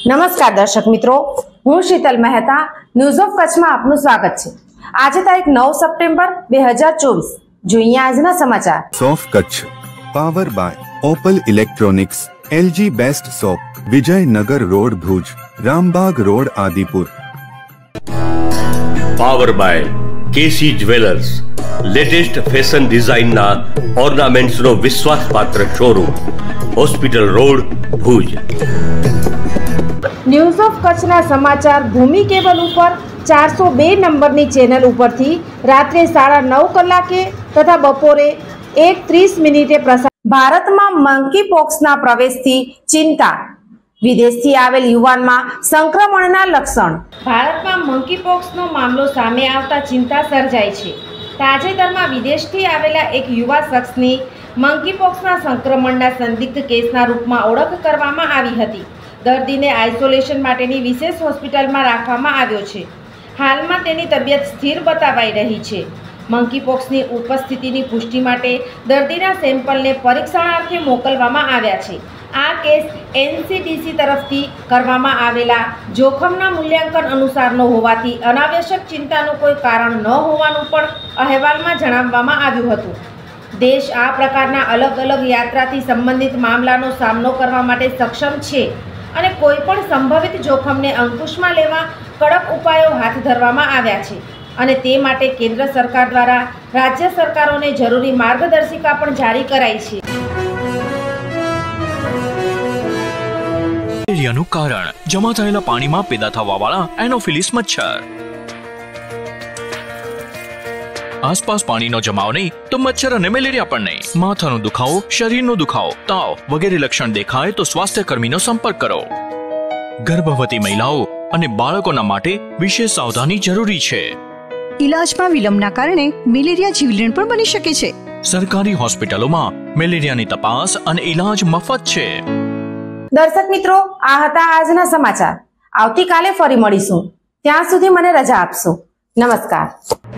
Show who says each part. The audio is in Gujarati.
Speaker 1: નમસ્કાર દર્શક મિત્રો, હું શીતલ મહેતા ન્યૂઝ ઓફ કચ્છમાં આપનું સ્વાગત છે। આજે તારીખ 9 સપ્ટેમ્બર 2024। જોઈએ આજના સમાચાર।
Speaker 2: સોફ Kutch power by Opal electronics, LG best shop, Vijaynagar road Bhuj, Rambagh road Adipur.
Speaker 3: Power by KC jewellers, latest fashion ડિઝાઇનના ઓર્નામેન્ટ્સનો વિશ્વાસપાત્ર showroom, hospital road Bhuj.
Speaker 1: News of કચ્છના સમાચાર ભૂમિ કેબલ ઉપર 402 નંબરની ચેનલ ઉપરથી રાત્રે 9:30 કલાકે તથા બપોરે 1:30 પ્રસાર। ભારતમાં મંકી પોક્સના પ્રવેશથી ચિંતા, વિદેશથી આવેલ યુવાનમાં સંક્રમણના લક્ષણ। ભારતમાં મંકી પોક્સનો મામલો સામે આવતા ચિંતા સર્જાઈ છે। તાજેતરમાં વિદેશથી આવેલા એક યુવા શખ્સની મંકી પોક્સના સંક્રમણના સંદિગ્ધ કેસના રૂપમાં ઓળખ કરવામાં આવી હતી। દર્દીને આઇસોલેશન માટેની વિશેષ હોસ્પિટલમાં રાખવામાં આવ્યો છે। હાલમાં તેની તબિયત સ્થિર બતાવાઈ રહી છે। મંકી પોક્સની ઉપસ્થિતિની પુષ્ટિ માટે દર્દીના સેમ્પલને પરીક્ષણાર્થે મોકલવામાં આવ્યા છે। આ કેસ એનસીડીસી તરફથી કરવામાં આવેલા જોખમના મૂલ્યાંકન અનુસારનો હોવાથી અનાવશ્યક ચિંતાનું કોઈ કારણ ન હોવાનું પણ અહેવાલમાં જણાવવામાં આવ્યું હતું। દેશ આ પ્રકારના અલગ અલગ યાત્રાથી સંબંધિત મામલાનો સામનો કરવા માટે સક્ષમ છે અને કોઈ પણ સંભવિત જોખમને અંકુશમાં લેવા કડક ઉપાયો હાથ ધરવામાં આવ્યા છે અને તે માટે કેન્દ્ર સરકાર દ્વારા રાજ્ય સરકારોને જરૂરી માર્ગદર્શિકા પણ જારી કરાઈ છે।
Speaker 4: મેલેરિયાનું કારણ જમા થયેલા પાણીમાં પેદા થવાવાળા એનોફિલિસ મચ્છર। આસપાસ પાણીનો જમાવ નહીં તો મચ્છર અને મેલેરિયા પણ નહીં। માથાનો દુખાવો, શરીરનો દુખાવો, તાવ વગેરે લક્ષણ દેખાય તો સ્વાસ્થ્ય કર્મીનો સંપર્ક કરો। ગર્ભવતી મહિલાઓ અને બાળકોના માટે વિશેષ સાવધાની જરૂરી છે।
Speaker 5: ઇલાજમાં વિલંબના કારણે મેલેરિયા જીવલેણ પણ બની શકે છે।
Speaker 4: સરકારી હોસ્પિટલોમાં મેલેરિયાની તપાસ અને ઇલાજ મફત છે।
Speaker 1: દર્શક મિત્રો, આ હતા આજના સમાચાર। આવતીકાલે ફરી મળીશું, ત્યાં સુધી મને રજા આપશો। નમસ્કાર।